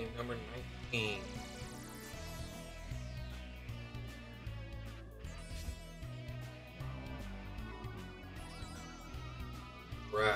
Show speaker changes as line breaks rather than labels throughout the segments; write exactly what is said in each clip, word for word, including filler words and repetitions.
Game number nineteen. Right.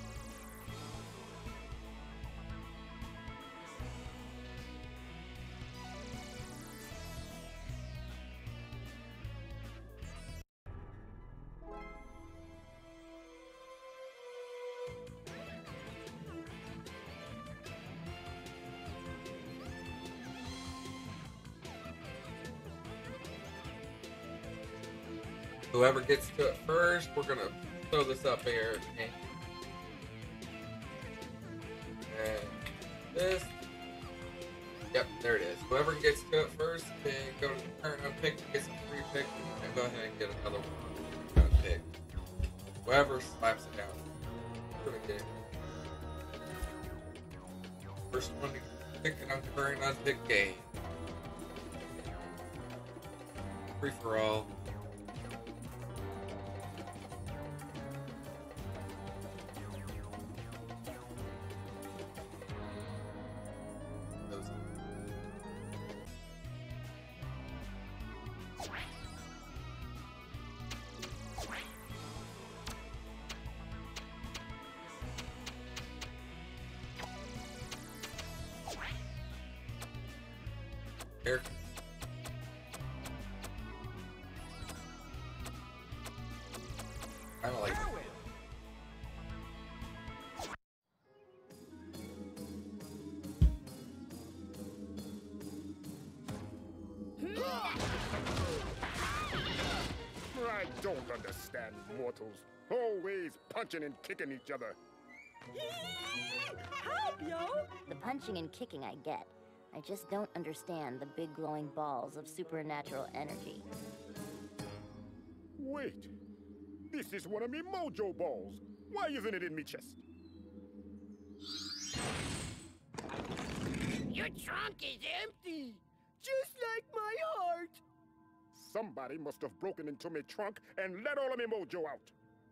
Whoever gets to it first, we're gonna throw this up here. Okay. And this. Yep, there it is. Whoever gets to it first can go to the current unpicked, gets a free pick, and go ahead and get another one unpicked. Whoever slaps it down. We're gonna get it. First one to pick it on current unpicked game. Free for all. Here. I don't like it.
I don't understand mortals. Always punching and kicking each other.
Help, yo!
The punching and kicking I get. I just don't understand the big glowing balls of supernatural energy.
Wait. This is one of me mojo balls. Why isn't it in me chest?
Your trunk is empty! Just like my heart!
Somebody must have broken into my trunk and let all of me mojo out.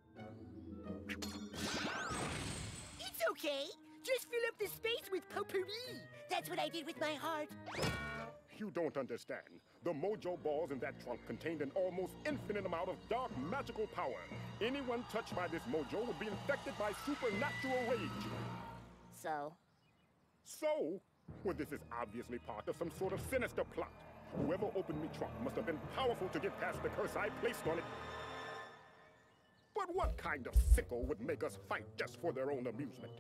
It's okay! Just fill up the space with potpourri! That's what I did with my heart.
You don't understand. The mojo balls in that trunk contained an almost infinite amount of dark magical power. Anyone touched by this mojo would be infected by supernatural rage.
So?
So? Well, this is obviously part of some sort of sinister plot. Whoever opened me trunk must have been powerful to get past the curse I placed on it. But what kind of sicko would make us fight just for their own amusement?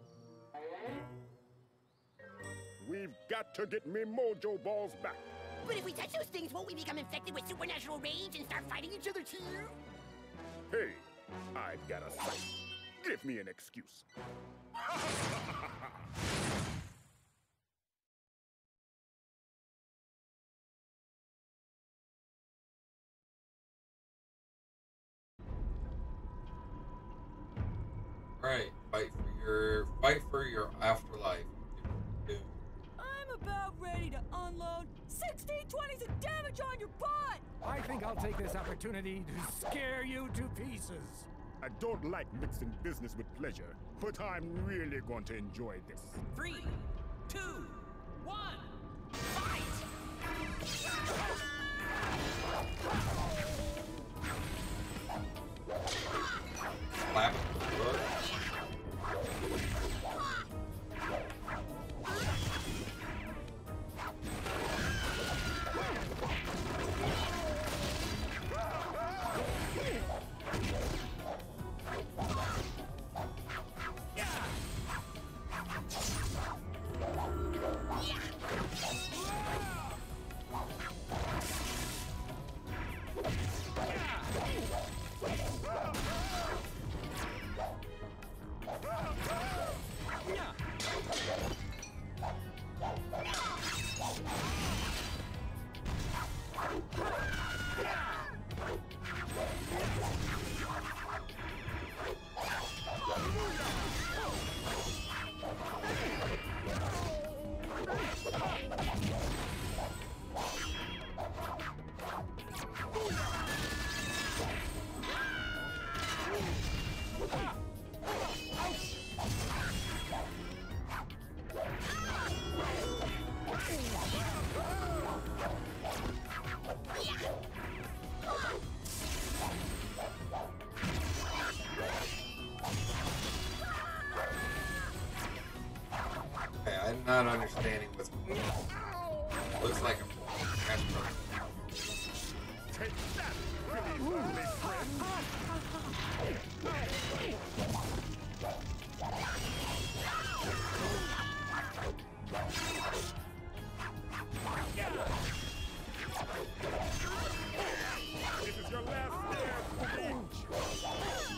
We've got to get me mojo balls back.
But if we touch those things, won't we become infected with supernatural rage and start fighting each other too?
Hey, I've got a sight. Give me an excuse.
Right, fight for your fight for your afterlife.
I'm about ready to unload sixteen twenties of damage on your butt!
I think I'll take this opportunity to scare you to pieces.
I don't like mixing business with pleasure, but I'm really going to enjoy this.
Three, two, one, fight!
Clap. I'm not understanding what's going on. Looks like a cash program.
Take that, Billy's only friend. This is your last dance, Billy.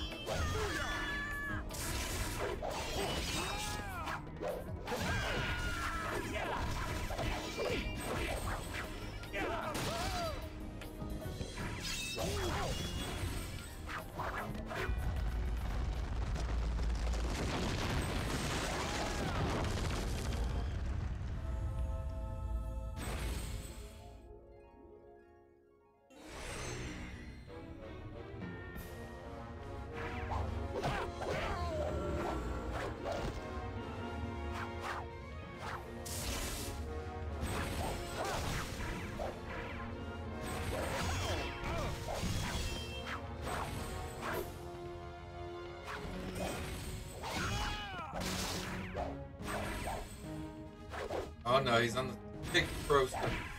Oh no, he's on the big roaster.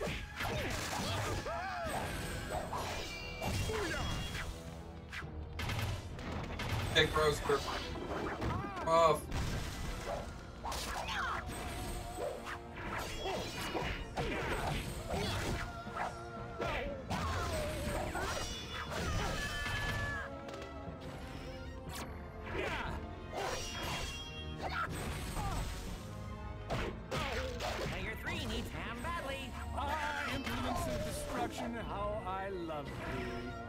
Big roaster. Off.
Player three needs ham badly. Ah, implements of destruction, how I love thee.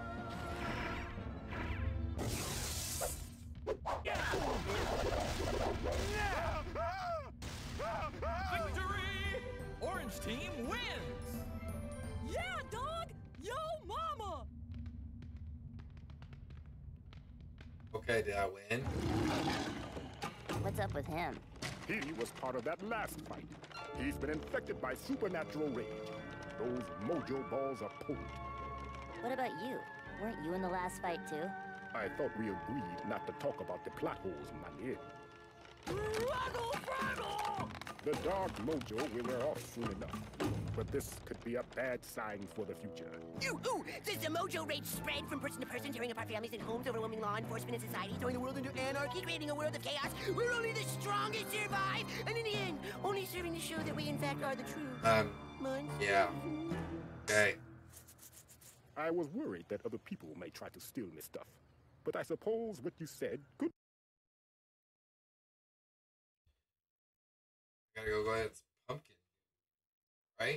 Victory! Orange team wins!
Yeah, dog! Yo, mama!
Okay, did I win?
What's up with him?
He was part of that last fight. He's been infected by supernatural rage. Those mojo balls are potent.
What about you? Weren't you in the last fight too?
I thought we agreed not to talk about the plot holes, man.
Fraggle, fraggle!
The dark mojo will wear off soon enough. But this could be a bad sign for the future.
Ooh, ooh! Does the mojo rage spread from person to person, tearing apart families and homes, overwhelming law enforcement and society, throwing the world into anarchy, creating a world of chaos where only the strongest survive, and in the end, only serving to show that we in fact are the true
Um,
monsters?
yeah. Okay.
I was worried that other people may try to steal my stuff. But I suppose what you said could.
Gotta go go ahead. It's pumpkin. Right?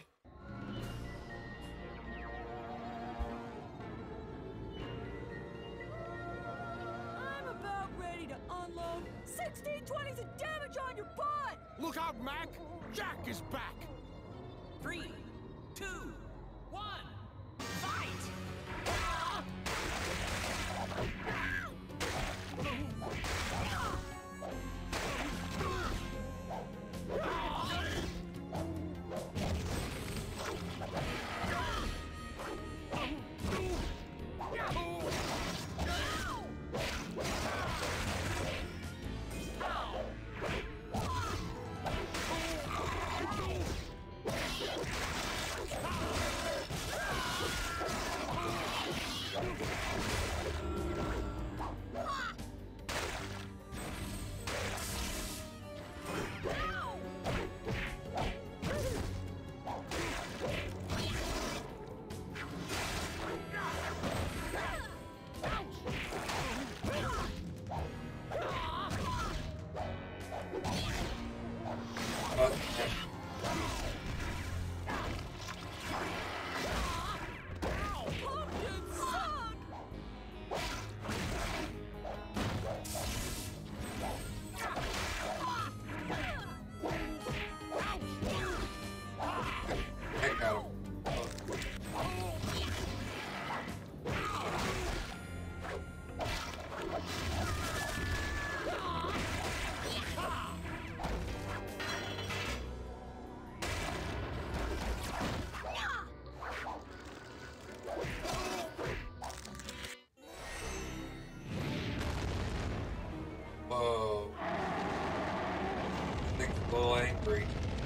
I'm about ready to unload sixteen twenties of damage on your butt!
Look out, Mac! Jack is back! Three, two, one, fight!
Uh,
Pumpkin suck!
heck out. victory.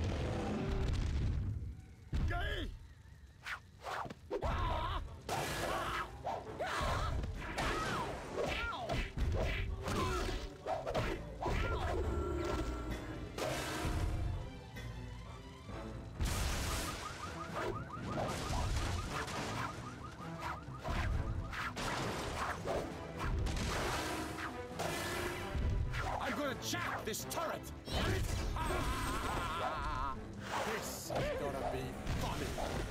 I'm gonna chop this turret! This is gonna be funny!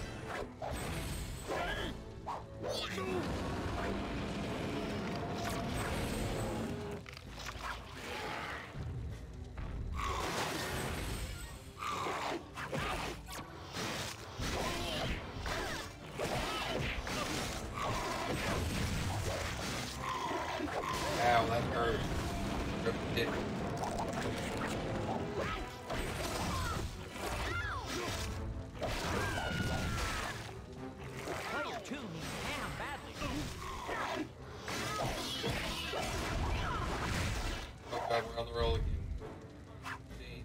Ow, that hurt. Rip it.
Player two needs Ham badly.
Oh god, we're on the roll again. See?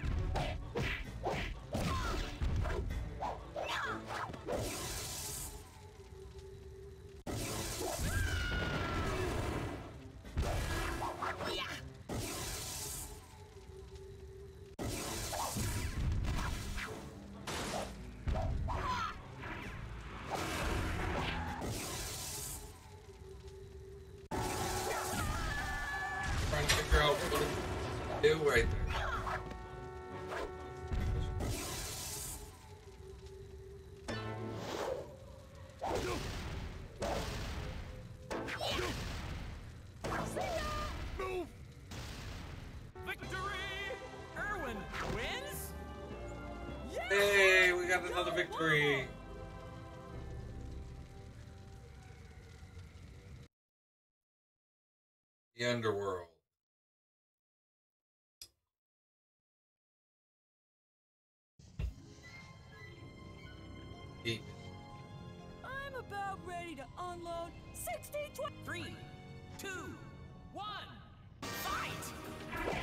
Trying to figure out what to do right there.
Move! Victory! Erwin wins?
Hey, we got another victory. The underworld. Deep.
I'm about ready to unload sixteen twenty.
Three, two, one, fight!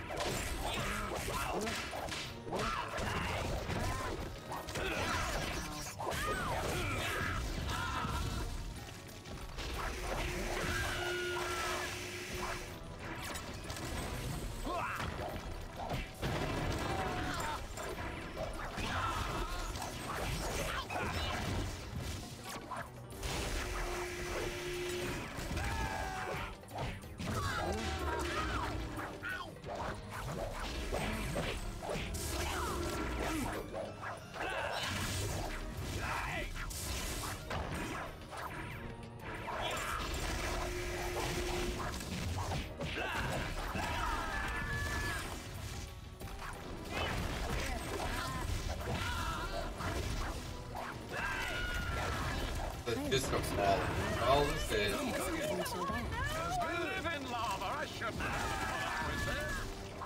That's just so small. All this is.
Live in lava, I shouldn't have.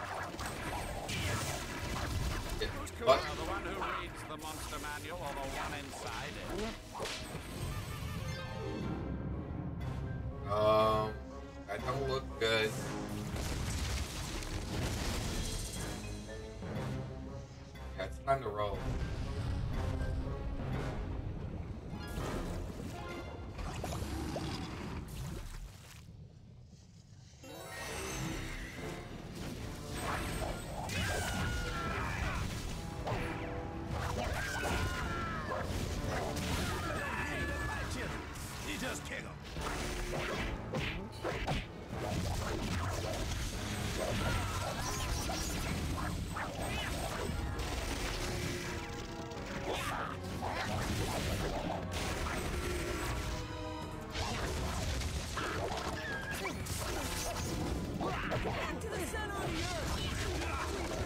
Yeah.
Who's cooler,
What?
the one who reads the monster manual or the one inside it?
Um, that don't look good. Yeah, it's time to roll.
He just kick him.
Back to the center of the earth.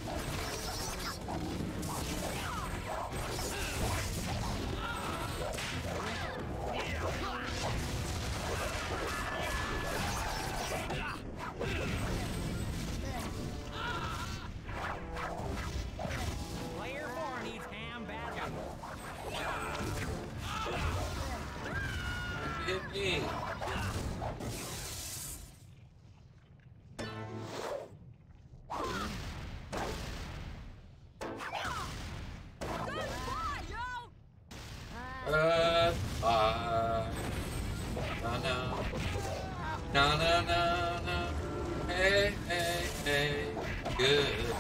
Player four needs Ham badly.
Hit me. Goodbye. Na na. Na na na na. Hey, hey, hey. Goodbye.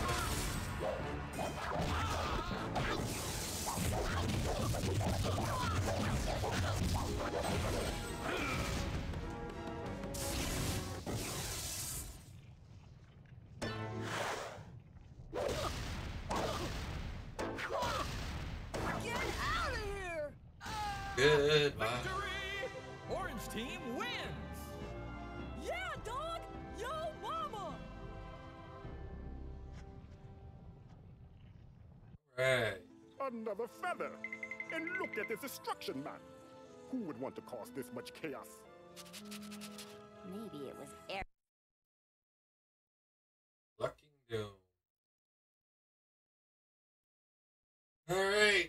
Get out of here!
Goodbye.
Victory! Orange team wins!
Yeah, dog! Yo, mama!
Right.
Another feather. And look at this destruction map. Who would want to cause this much chaos?
Maybe it was air.
Lucking Doom. Alright.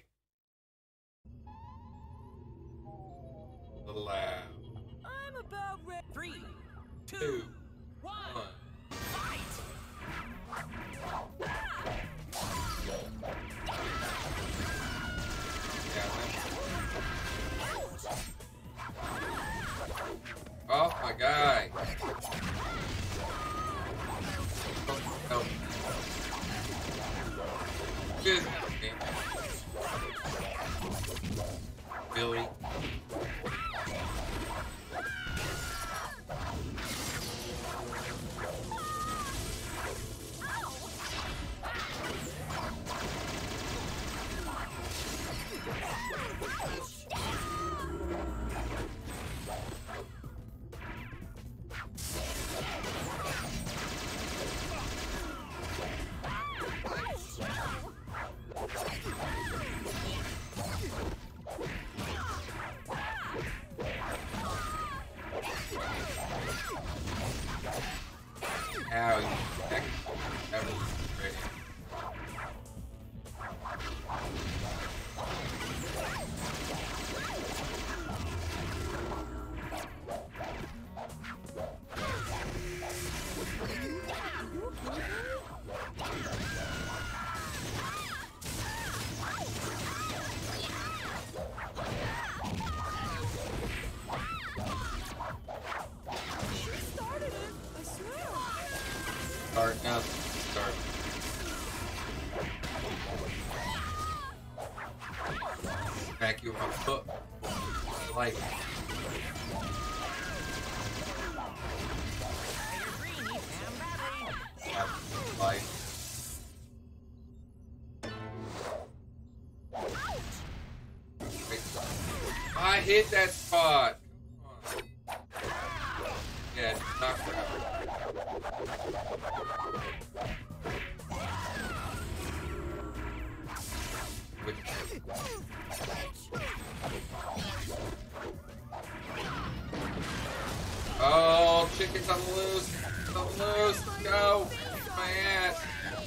The lab.
I'm about ready.
Three, two,
Two.
one,
One.
fight!
Yeah, that's... Off my guy. Oh, no. Good. Billy. Ow, you heck. That was great.
Started it, I swear.
Start now. Start. Smack you with my foot. Like it. Have life. Wait. I hit that spot. Come on. Yeah, knock her out. Which oh, chicken's on the loose. It's on the loose. Go. My ass.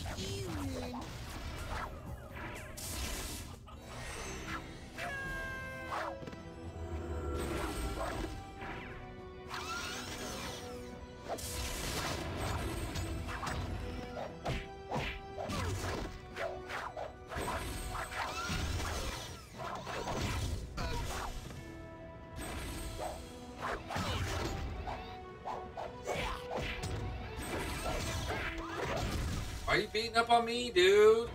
Why are you beating up on me, dude?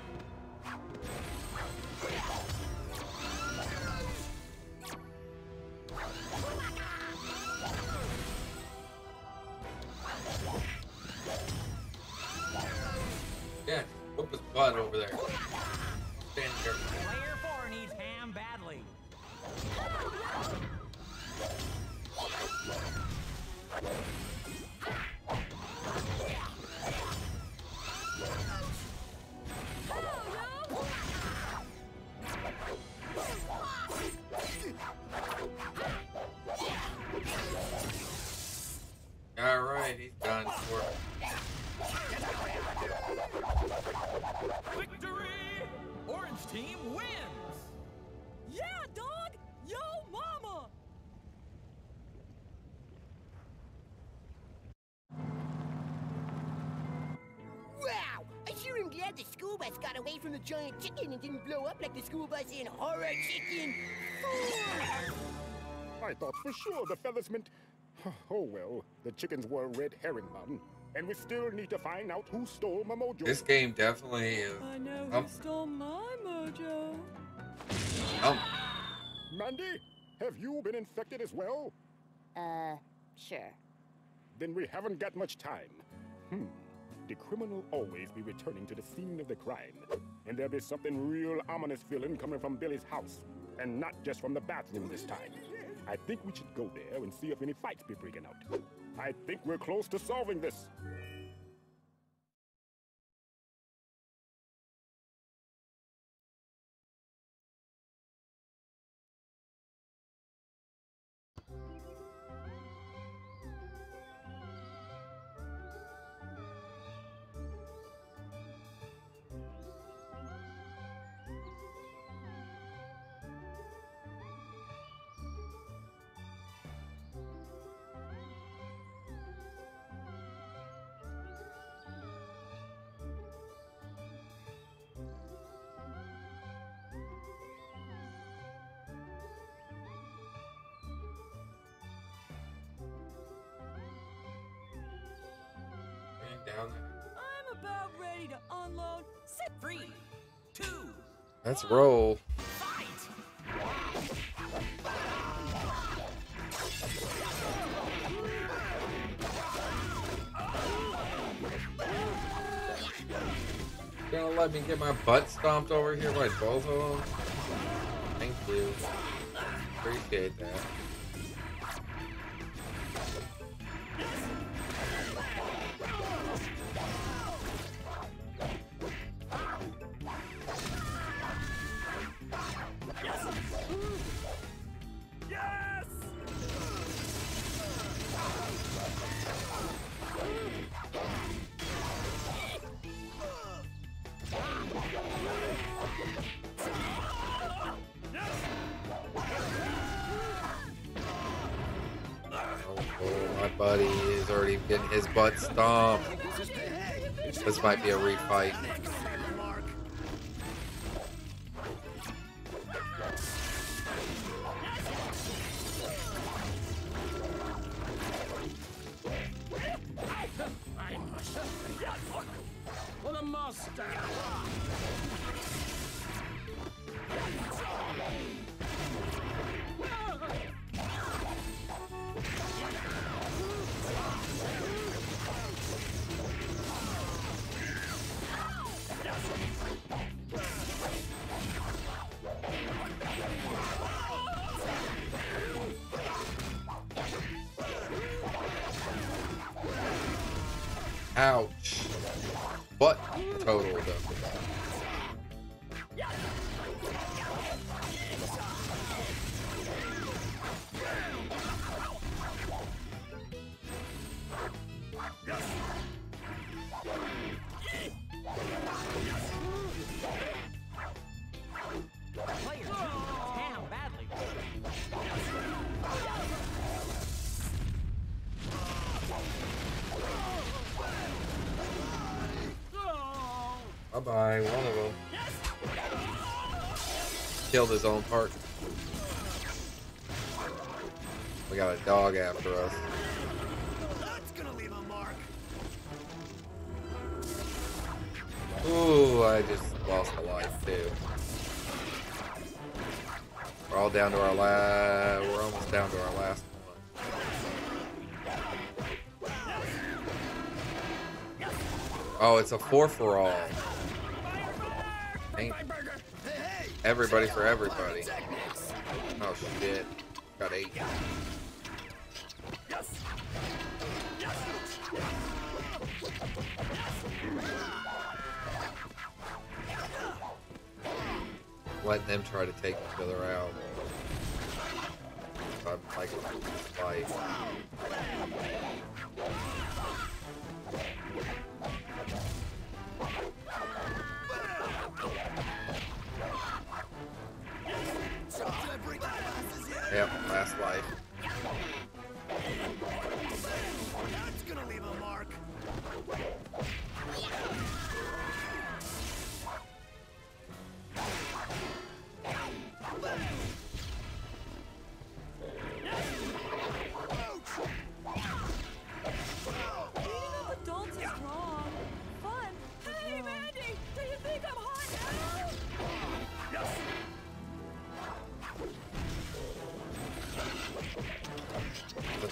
Yeah, whoop his butt over there. Stand here.
Player four needs ham badly.
Alright, he's done for.
Victory! Orange team wins!
Yeah, dog! Yo, mama!
Wow! I sure am glad glad the school bus got away from the giant chicken and didn't blow up like the school bus in Horror Chicken four.
I thought for sure the feathers meant... Oh well, the chickens were a red herring, Martin. And we still need to find out who stole my mojo.
This game definitely is.
I know
Um,
who stole my mojo.
um,
Mandy, have you been infected as well?
Uh, sure.
Then we haven't got much time. Hmm. The criminal always be returning to the scene of the crime. And there'll be something real ominous feeling coming from Billy's house. And not just from the bathroom this time. I think we should go there and see if any fights be breaking out. I think we're close to solving this.
down there.
I'm about ready to unload. Sit
Three, two,
Let's roll.
fight!
Gonna let me get my butt stomped over here by both of them? Thank you. Appreciate that. My buddy is already getting his butt stomped. This might be a refight.
For the master!
Ouch. Butt total though.
Player two, damn badly.
Bye bye, one of them. Killed his own partner. We got a dog after us.
That's gonna leave a mark.
Ooh, I just lost a life too. We're all down to our last. We're almost down to our last one. Oh, it's a four for all. Ain't everybody for everybody. Oh shit! Got eight. Letting them try to take each other out. I'm like fight. Yep, last life.
That's gonna leave a mark.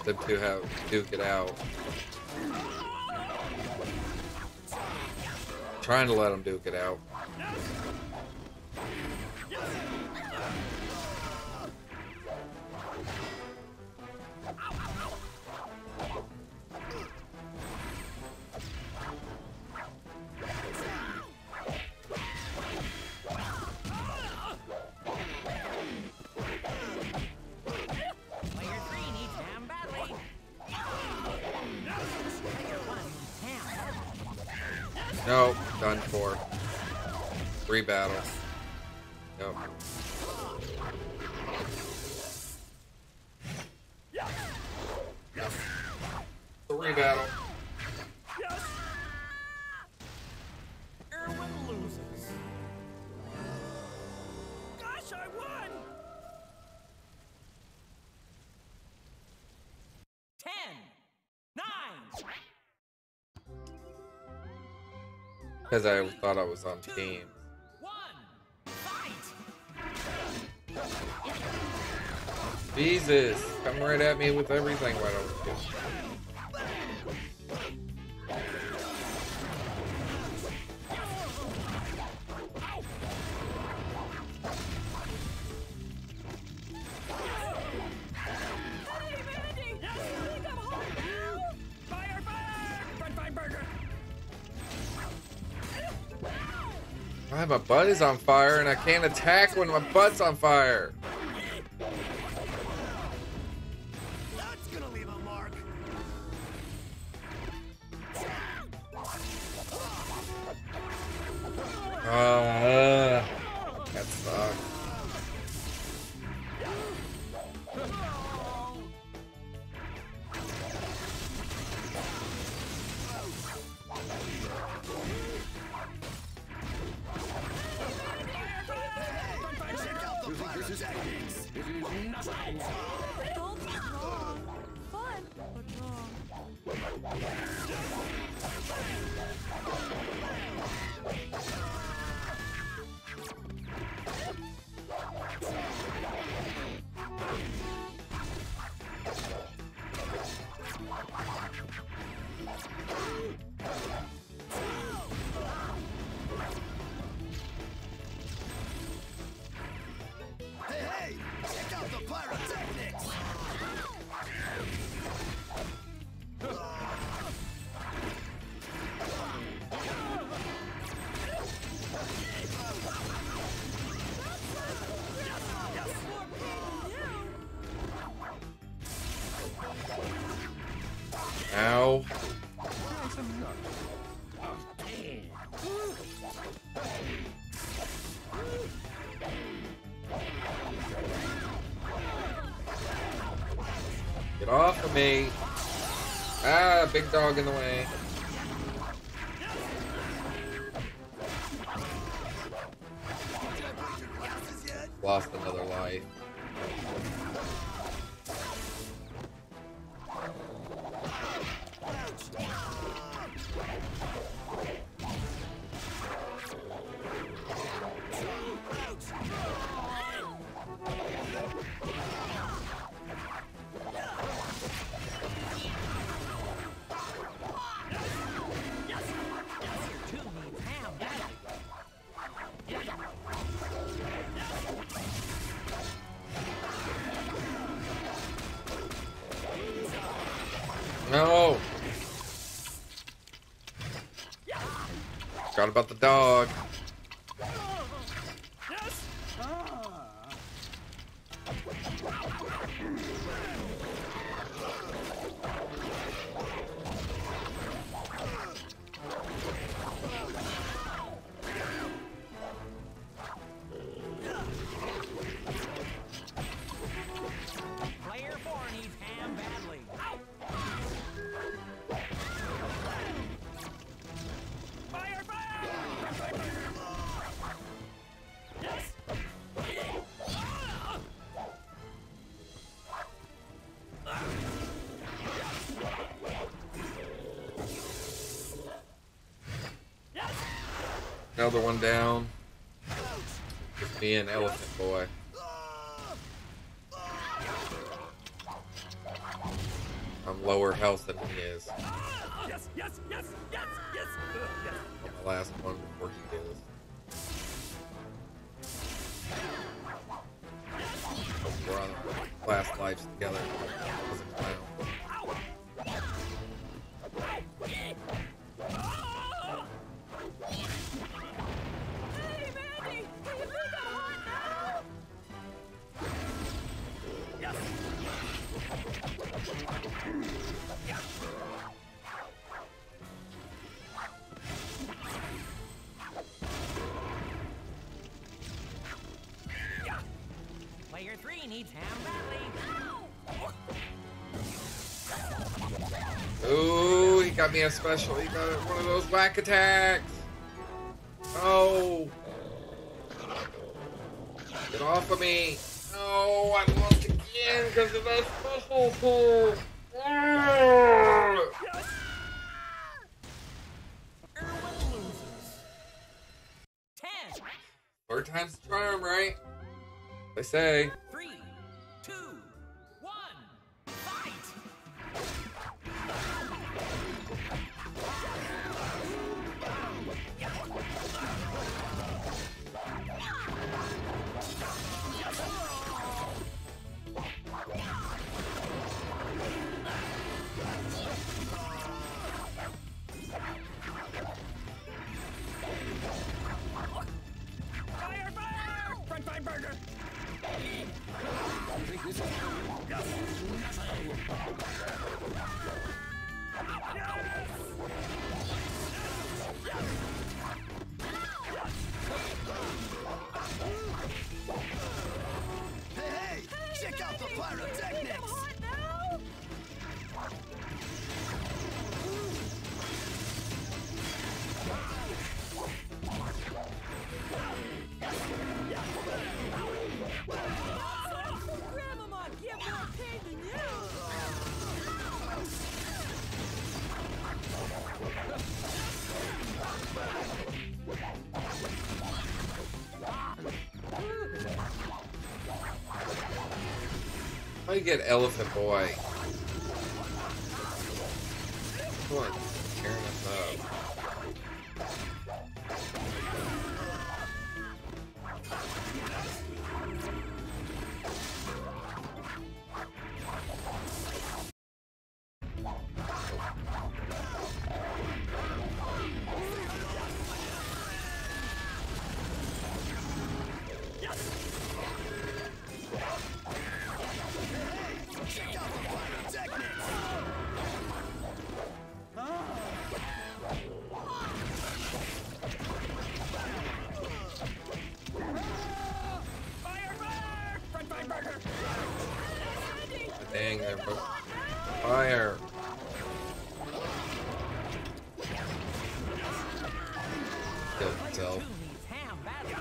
them two have duke it out. Trying to let them duke it out. No, done for. Three battles. Yep. Three battle.
Erwin loses. Gosh, I won! Ten. Nine.
Because I thought I was on team.
One. Fight!
Jesus! Come right at me with everything, why don't you? Why, my butt is on fire and I can't attack when my butt's on fire.
That's gonna leave a mark.
Oh, uh, that sucks.
Fun, but wrong.
Hey, hey! Check out the pyrotechnics!
Ow. Get off of me. Ah, big dog in the way. Lost another life. No. Forgot about the dog.
Player four needs ham badly. Fire, fire! Yes!
Another one down. Just me and Elephant Boy. I'm lower health than he is.
Yes, yes, yes, yes, yes, uh, yes.
I'm the last one before he is. We're on the last lives together as a clown.
Hey, Mandy! Can you think I'm hot now?
Yes. Player three needs ham badly.
Ooh, he got me a special. He got one of those whack attacks. Oh. Get off of me. No, I lost again because of that special pull.
Ten,
Third time's the charm, right? They say.
three, two, one, fight! Fire, fire! Front fire burger!
Hey, check out the pyrotechnics!
Hot now? Grandma might get more paid than you.
How do you get Elephant Boy? Come on, tearing us up.
Check out the pyrotechnics!
Fire, fire! Front fire burger!
Dang, they're both fire. Kill himself.
Two needs ham badly.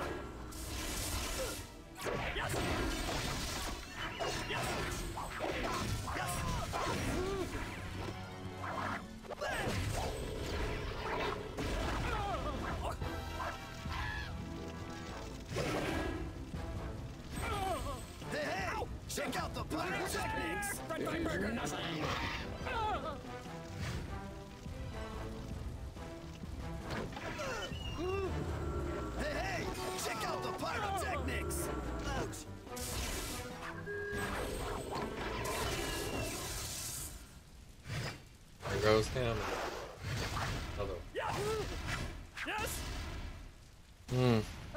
Hey, hey, check out the pyrotechnics!
Front fire burger!
Hey, hey, check out the pyrotechnics! Ouch!
There goes him. Another.
Yes!
Hmm.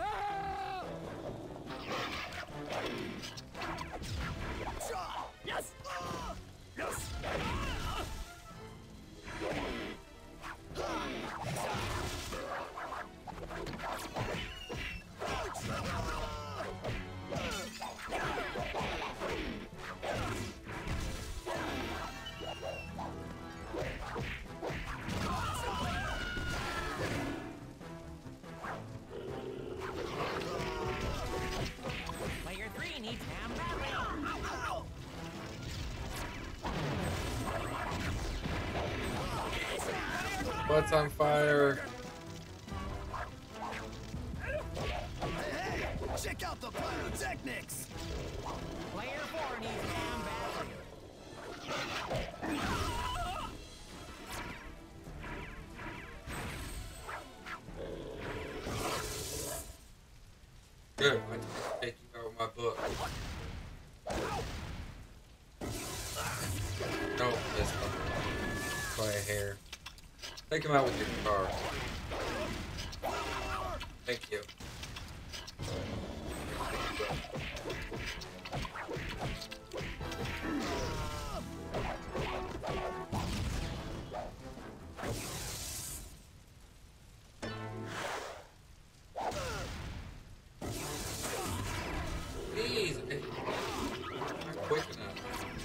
Yes! Yes! Player three needs ham badly.
What's on fire?
Hey, hey, check out the pyrotechnics!
Player four needs ham badly.
Good. I just take you out of my book. No, this one. By a hair. Take him out with your car. Thank you. Please, not quick enough.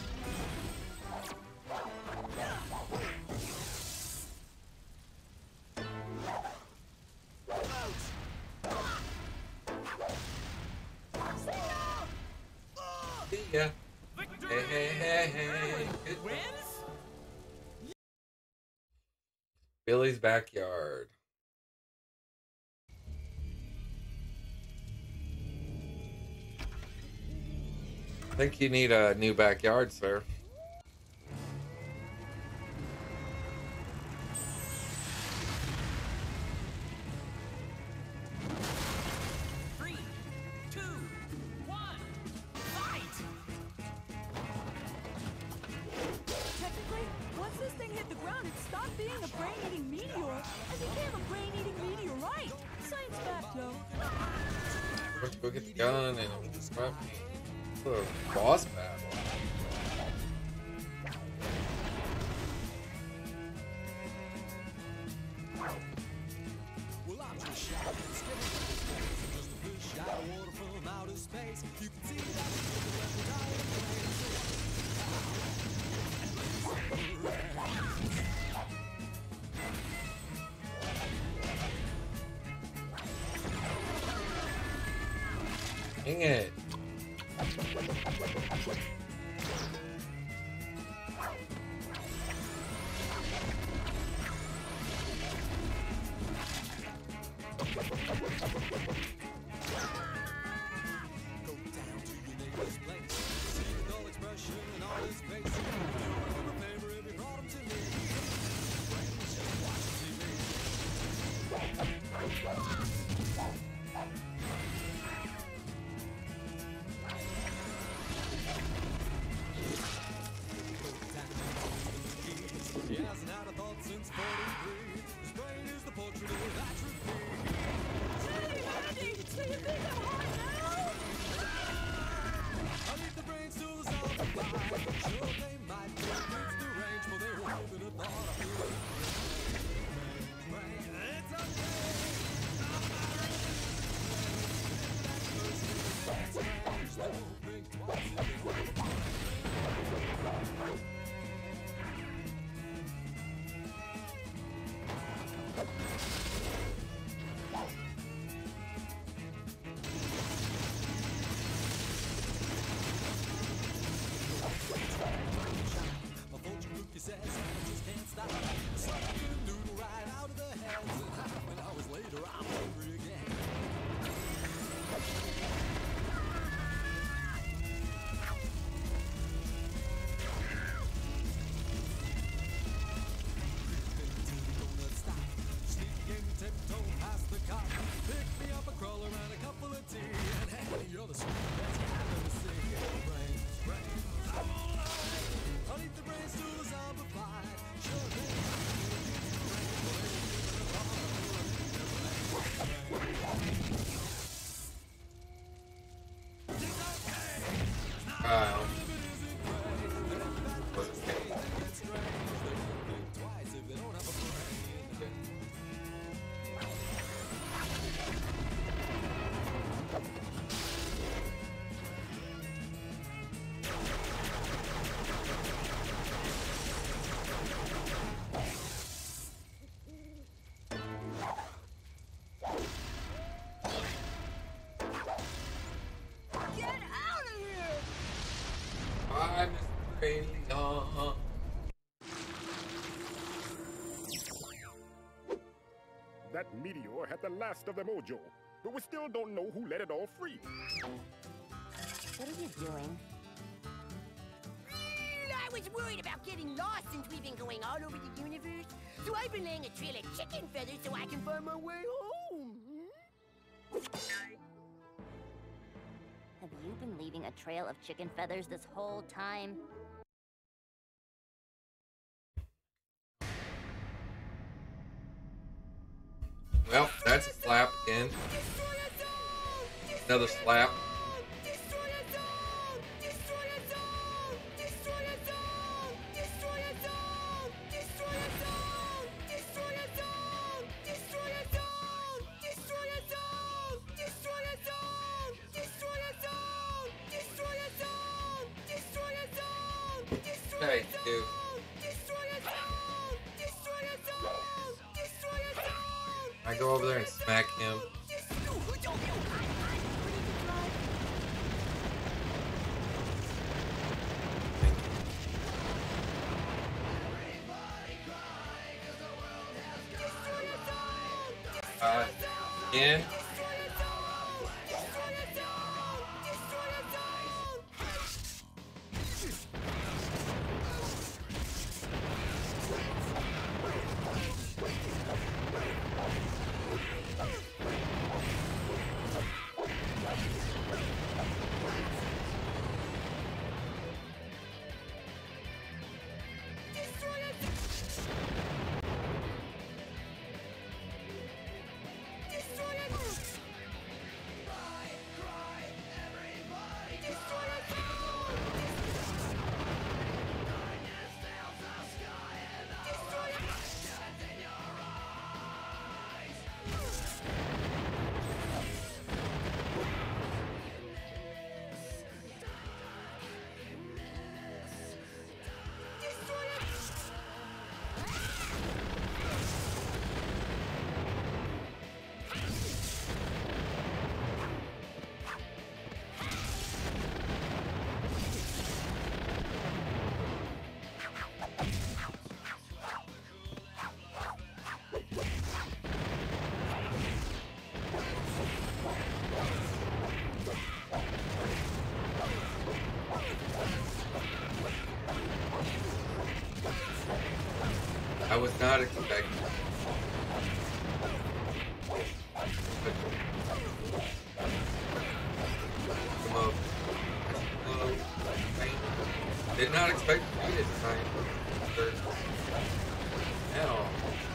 See ya. Hey, hey, hey, hey. Good.
Wins?
Billy's backyard. I think you need a new backyard, sir.
Three, two, one, fight!
Technically, once this thing hit the ground, it stopped being a brain-eating meteor and became a brain-eating meteorite. Science fact, though.
Let's go get the gun and scrap me. A boss battle.
Well, I'm just shouting, just a fish out of water from outer space. You can see that.
Dang it.
He hasn't had a thought since forty-three. His brain is the portrait of atrophy.
Hey, Andy, so you think I'm hot now?
I leave the brains to the sound of fire. Sure, they might think it's deranged, but they won't even have thought of it. Brain, it's okay. Strange, they won't think twice. A fortune cookie says I just can't stop. Sucking noodle right out of the hands. And half an hours later, I'm hungry again. Tiptoe past the cop. Pick me up a crawler and a couple of tea. And hey, you're the sweetest best I've ever seen. Brains, brains, I'm alright. I'll eat the brains to the zombified. Sure thing.
Wow.
Twice if they don't have a brain.
Get out of here!
I'm Mister Alien.
That meteor had the last of the mojo, but we still don't know who let it all free.
What are you doing?
Relax, I was worried about getting lost since we've been going all over the universe. So I've been laying a trail of chicken feathers so I can find my way home.
Have you been leaving a trail of chicken feathers this whole time?
Well, that's a slap again. Another slap. Okay, dude. I go over there and smack him. Uh, yeah. I was not expecting. Come on. Did not expect to beat it tonight. At all.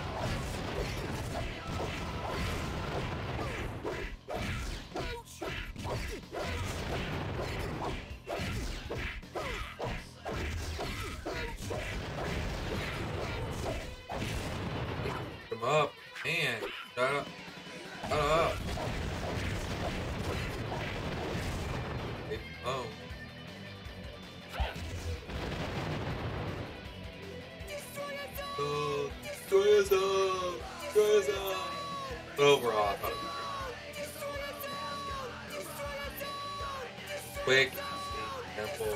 Come up, man. Shut up. Shut up. Leave me alone. Oh, destroy us all. Destroy us all. But overall, I thought it was great. Quick, simple.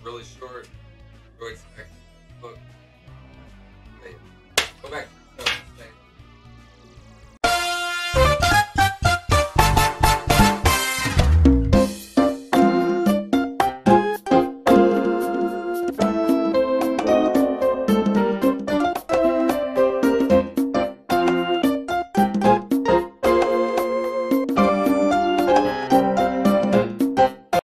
really short. Go expect. Look. Wait. Go back. No, stay.